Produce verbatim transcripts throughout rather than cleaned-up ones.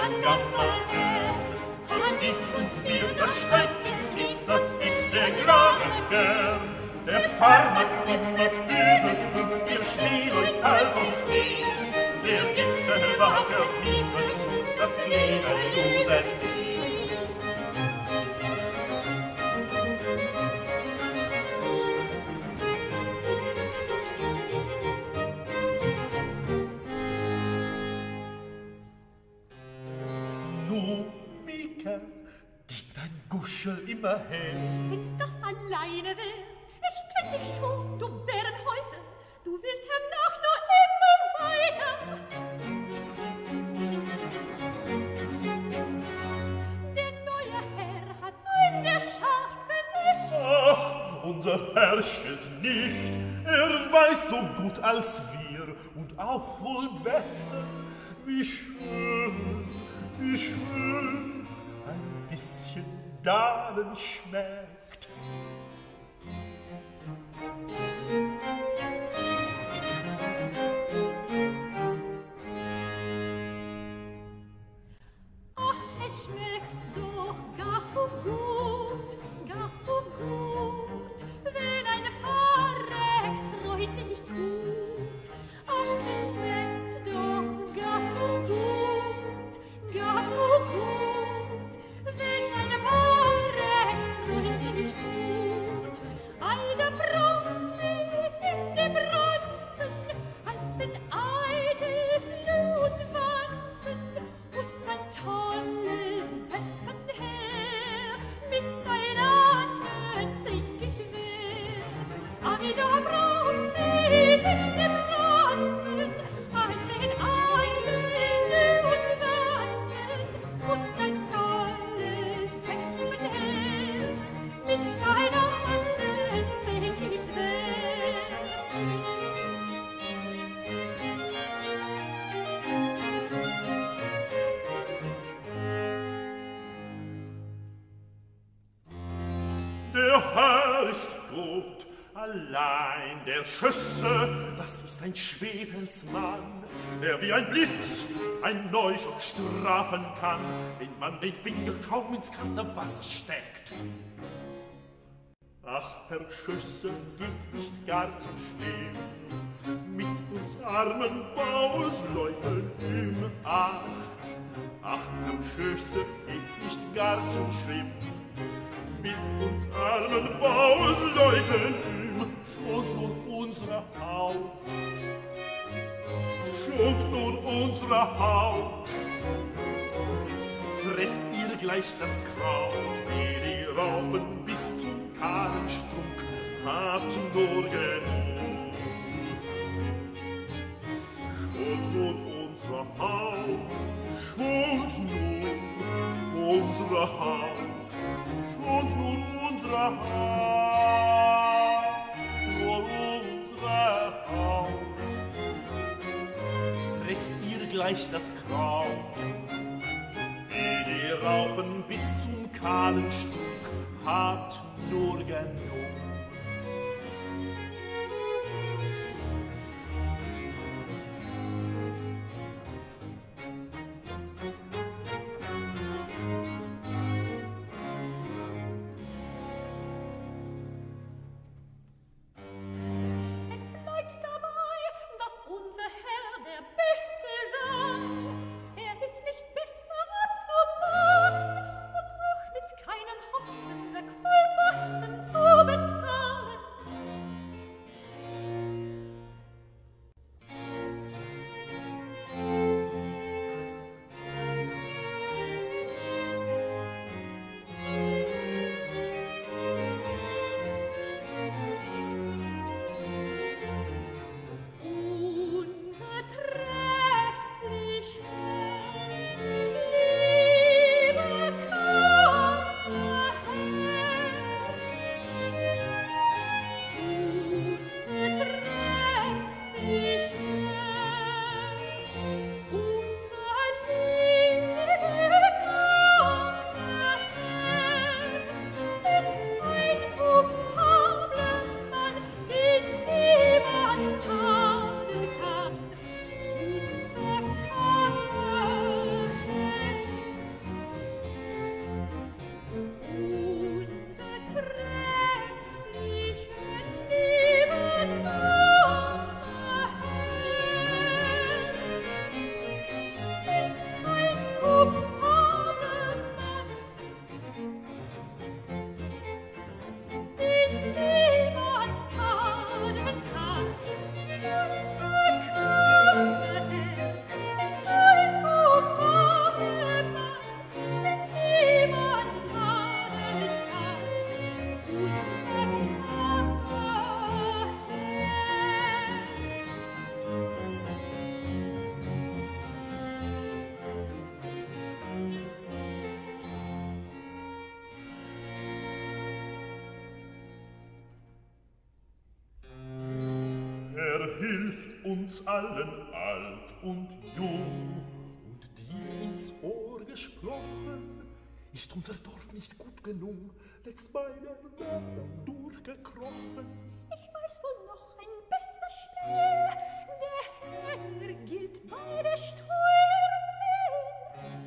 Gammaher. Der gibt uns mir, das steigt ins Lied, das ist der Gnadenherr. Der Pfarr macht immer böse und ihr Spiel euch halb und nie. Der gibt der Wager niemand schon das gliederlose Nie. Nu, Mika, gib dein Guschel immer her. Wenn's das alleine wär, ich kenn dich schon, du Bären heute, du wirst hernach nur immer weiter. Der neue Herr hat ein sehr scharf Gesicht. Ach, unser Herr schilt nicht, er weiß so gut als wir und auch wohl besser, wie schön, wie schön ein bisschen Damen schmeckt. Ach, es schmeckt doch gar zu gut, gar zu gut, wenn ein Paar recht freundlich tut. Ach, es schmeckt doch gar zu gut, gar zu gut, wenn ein Paar recht freundlich tut. All der Brust ist in dem Ranzen, als wenn eitel Flutwanzen und ein tolles Wespenheer miteinander ziemlich schwer. All der Brust ist in dem Ranzen, als wenn eitel Flutwanzen und ein tolles Wespenheer miteinander ziemlich schwer. Der Herr ist gut, allein der Schüsse, das ist ein Schwefelsmann, der wie ein Blitz ein Neuschock strafen kann, wenn man den Finger kaum ins kalte Wasser steckt. Ach, Herr Schüsse, geht nicht gar zu schlimm, mit uns armen Bauersleuten im Ach. Ach, Herr Schüsse, geht nicht gar zu schlimm, mit uns armen Bauersleuten im schont nur unsere Haut, schont nur unsere Haut. Fresst ihr gleich das Kraut, wie die Raupen bis zum kahlen Strunk, habt nur genug. Schont nur unsere Haut, schont nur unsere Haut. Und nur unsere Haut, nur unsere Haut. Fresst ihr gleich das Kraut, wie die Raupen bis zum kahlen Strunk, habt nur genug. Keinen Hopfensack voll Batzen zu bezahlen. uns allen alt und jung. Und dir ins Ohr gesprochen, ist unser Dorf nicht gut genug, letzt bei der Werbung durchgekrochen. Ich weiß wohl noch ein besser Spiel, der Herr gilt bei der Steuer will.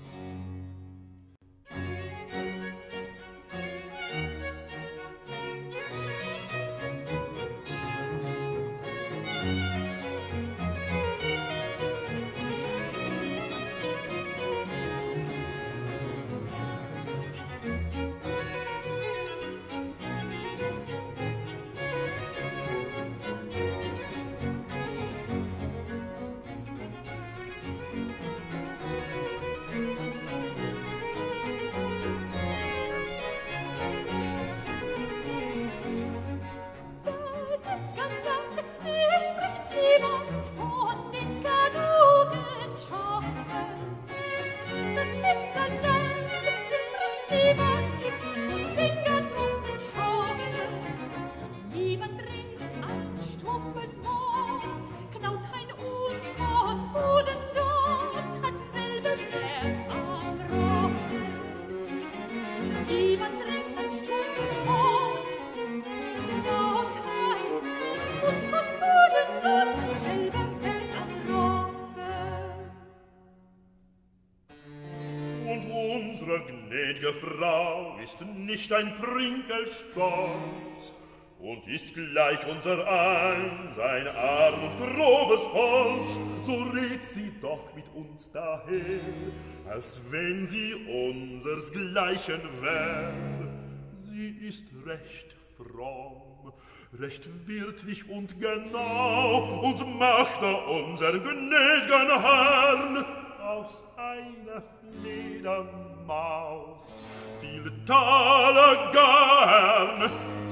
Frau ist nicht ein Prinkelstolz und ist gleich unser ein, sein arm und grobes Holz, so redt sie doch mit uns daher, als wenn sie unsersgleichen wär. Sie ist recht fromm, recht wirtlich und genau und macht da unser gnäd'gen Herrn aus einer Fledermaus viele Taler gern.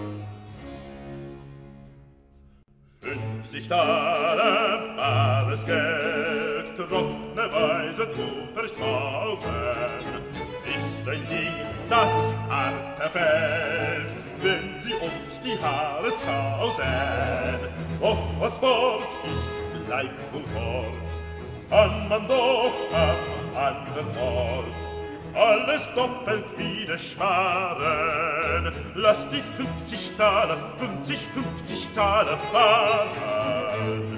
Fünfzig Taler bares Geld, trockne Weise zu verschmausen, ist ein Ding, das hart erfällt, wenn sie uns die Haare zausen. Doch was fort ist, bleibt wohl fort, kann man doch am anderen Ort alles doppelt wieder sparen. Lass die fünfzig Taler, fünfzig, fünfzig Taler fahren.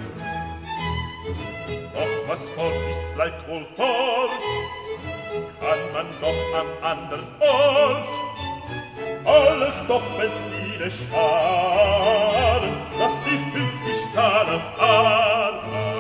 Doch was fort ist, bleibt wohl fort, kann man doch am anderen Ort alles doppelt wieder sparen. Lass die fünfzig Taler fahren.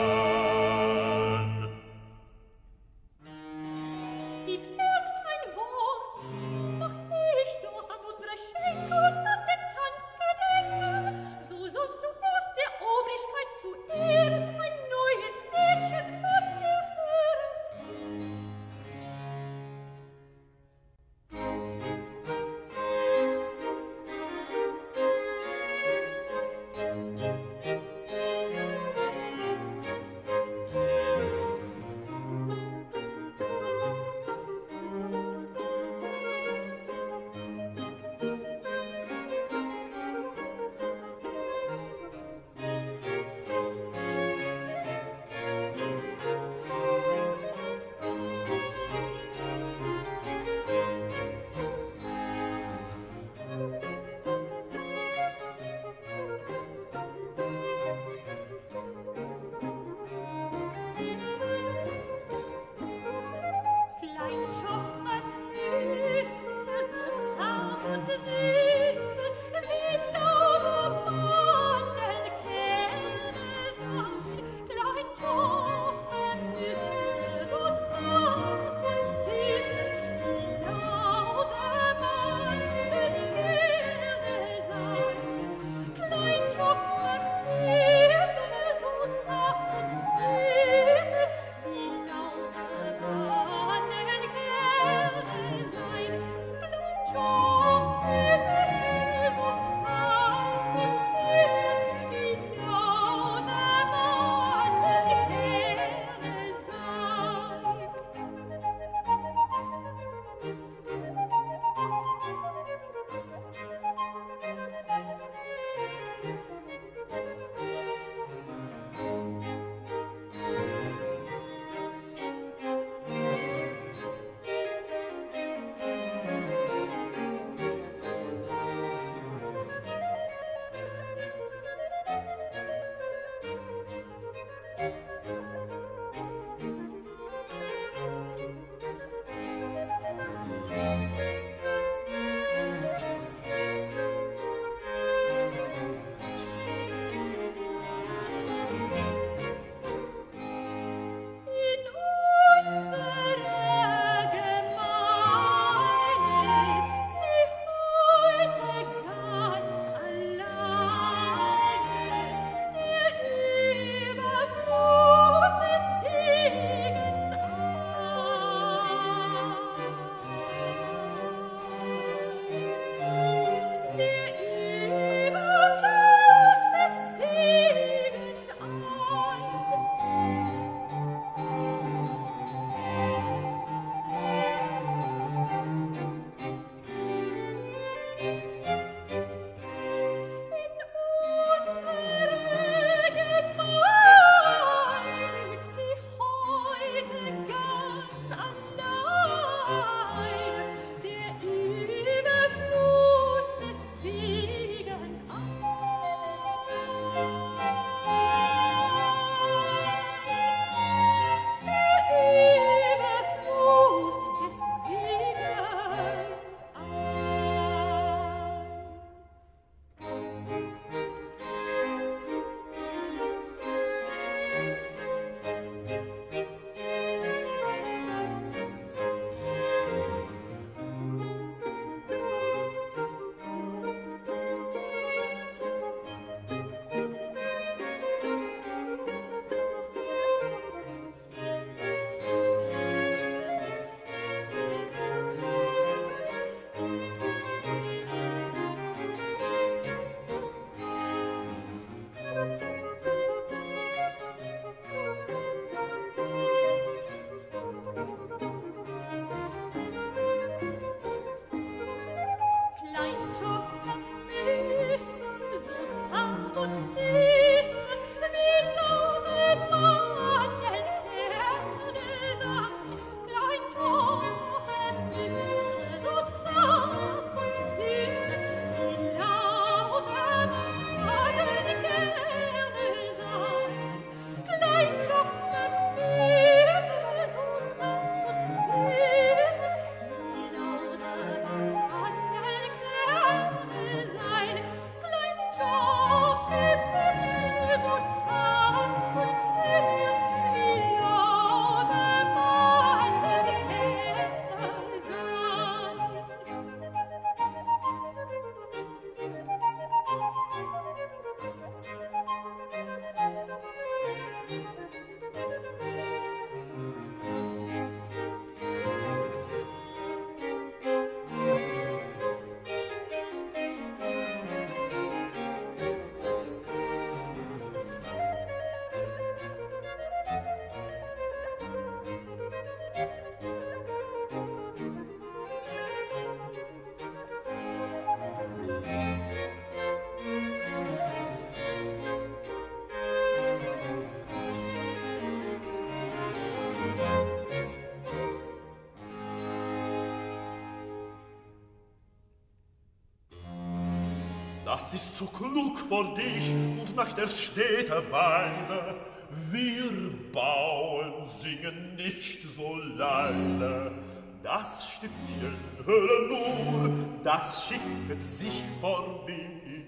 Das ist zu klug vor dich und nach der Städte Weise. Wir Bauern singen nicht so leise. Das Stückchen höre nur, das schicket sich vor mich.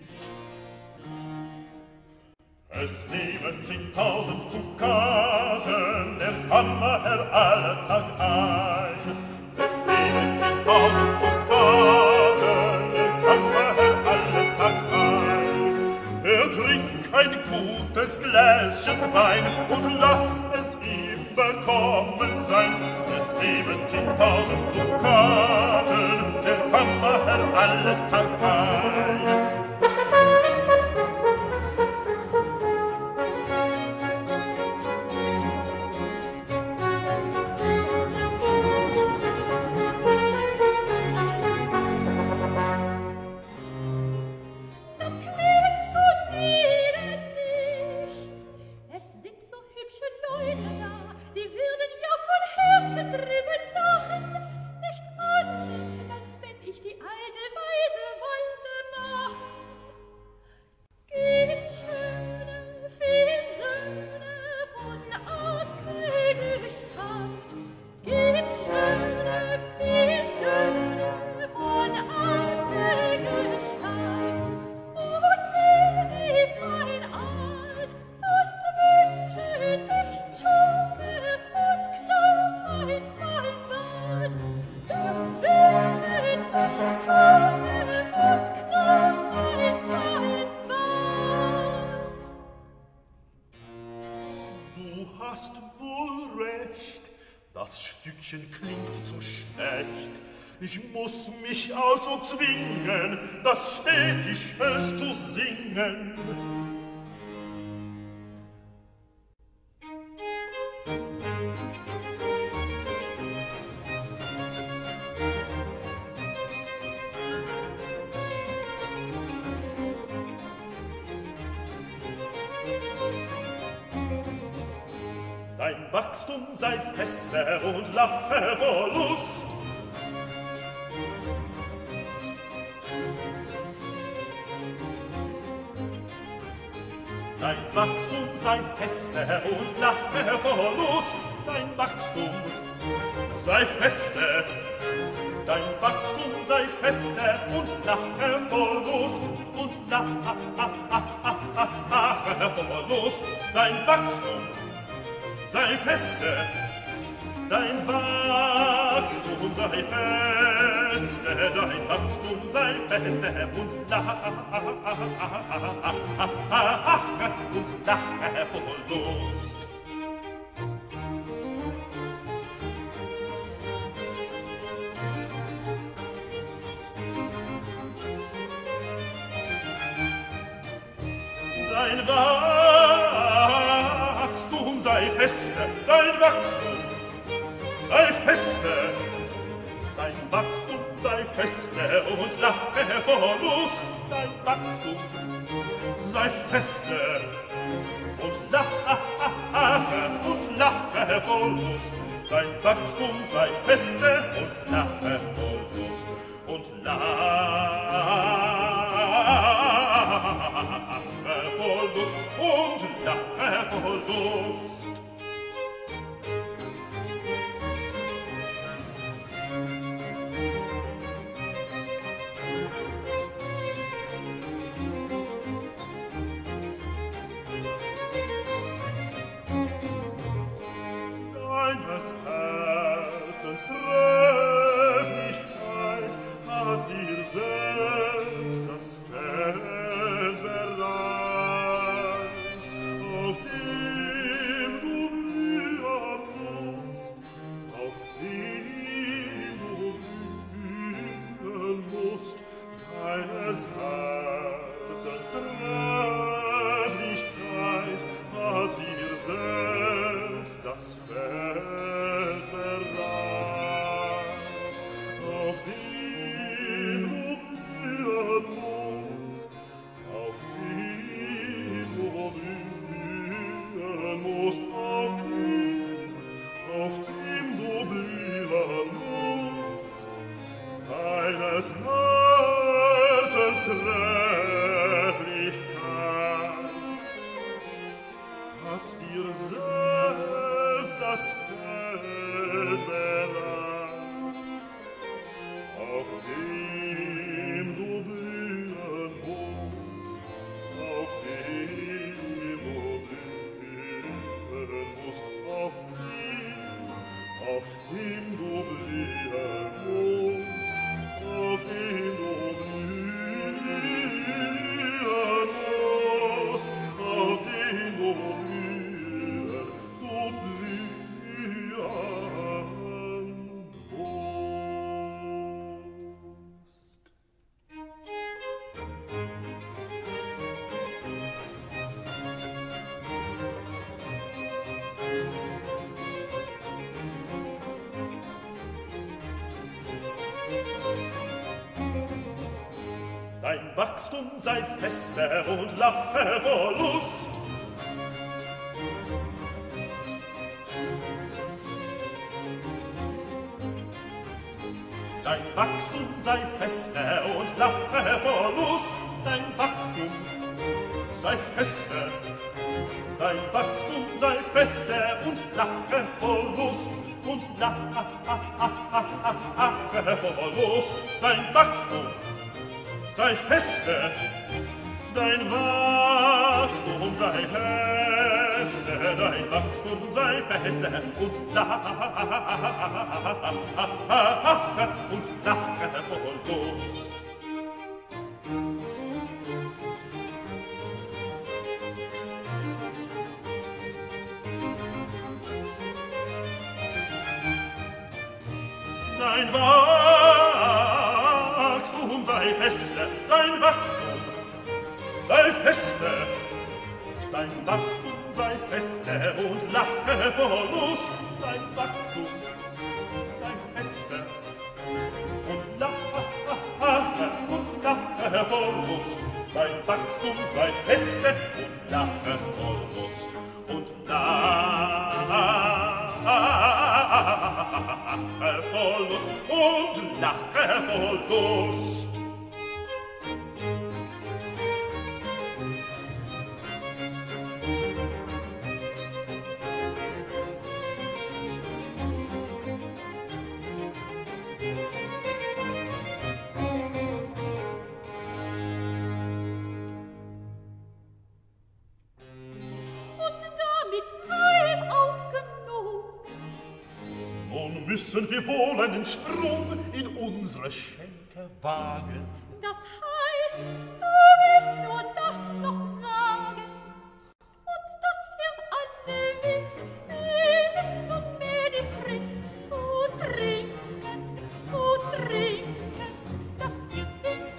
Es nehmen zehntausend Dukaten der Kammerherr alle Tag ein. Es nehmen zehntausend Dukaten der Kammerherr alle Tag ein. Er trinkt ein gutes Gläschen Wein und lass es ihm bekommen sein. Es nehmen zehntausend Dukaten der Kammerherr alle Tag ein. Klingt zu schlecht. Ich muss mich also zwingen, das Städtisches zu singen. Dein Wachstum sei fester und lache vor Lust. Dein Wachstum sei fester und lache vor Lust. Dein Wachstum sei fester. Dein Wachstum sei fester und lache vor Lust. Und lache vor Lust. Dein Wachstum sei feste, dein Wachstum sei feste, dein Wachstum sei feste und lache und lache vor Lust. Dein Wachstum sei feste, dein Wachstum sei feste, dein Wachstum sei feste und lache vor Lust. Dein Wachstum sei feste und lache und lache vor Lust. Dein Wachstum sei feste und lache vor Lust und lache vor Lust und lache vor Lust. Deines Herzens Trefflichkeit hat dir selbst das Feld bereit, auf dem du blühen musst, auf dem du blühen musst. Deines Herzens Trefflichkeit hat dir selbst das Feld bereit, auf dem du blühen musst, auf dem du blühen musst, auf dem, auf dem du blühen musst, deines Herzens Tränen. Wachstum sei fester und lache vor Lust. Dein Wachstum sei fester und lache vor Lust. Dein Wachstum sei fester. Dein Wachstum sei fester und lache vor Lust. Und lache vor Lust. Dein Wachstum sei fester. Dein Wachstum sei fester. Dein Wachstum sei fester. Und lache und lache vor Lust. Dein Wachstum sei fester, dein Wachstum sei fester, dein Wachstum sei fester und lache vor Lust, dein Wachstum sei fester und lache und lache vor Lust, dein Wachstum sei fester und lache vor Lust und lache vor Lust und lache vor Lust. Müssen wir wohl einen Sprung in unsere Schenke wagen? Das heißt, du willst nur das noch sagen. Und dass ihr's alle wisst, es ist nunmehr die Frist zu trinken, zu trinken, dass ihr's wisst.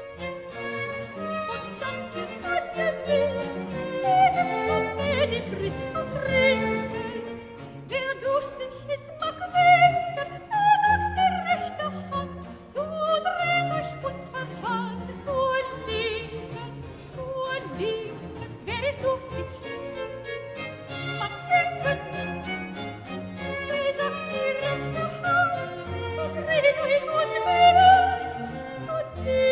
Und dass ihr's alle wisst, es ist nunmehr die Frist zu trinken. Wer durstig ist, mag winken, er sagt's der rechte Hand, so dreht euch unverwandt zur Linken, zur Linken. Wer ist durstig, mag winken, er sagt's die rechte Hand, so dreht euch unverwandt zur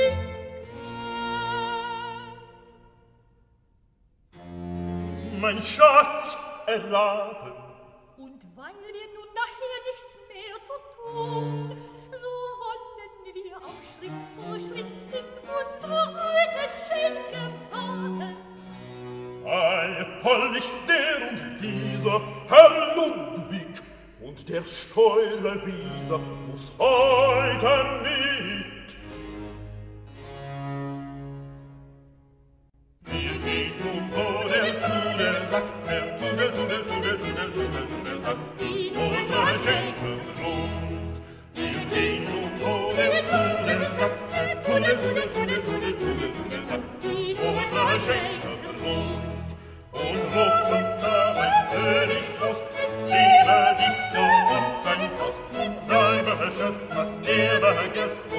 Linken. Mein Schatz erraten. Und weil wir nun nachher nichts mehr zu tun, so wollen wir auch Schritt vor Schritt in unsere alte Schenke warten. Ei, hol nicht der und dieser, Herr Ludwig, und der Steuerwieser muss heute mit. Wir gehen nun vor der Tunnel, sagt der Tunnel, Tunnel, Tunnel, Tunnel, Tunnel, Tunnel, sagt die unsere Schenke rund. Wir gehen nun vor der Tunnel, sagt der Tunnel, Tunnel, Tunnel, Tunnel, Tunnel, Tunnel, sagt die unsere Schenke rund. Und rufen da ein König aus, es gebe dies Jahr und sein Haus, und sei beherrscht, was er begehrst,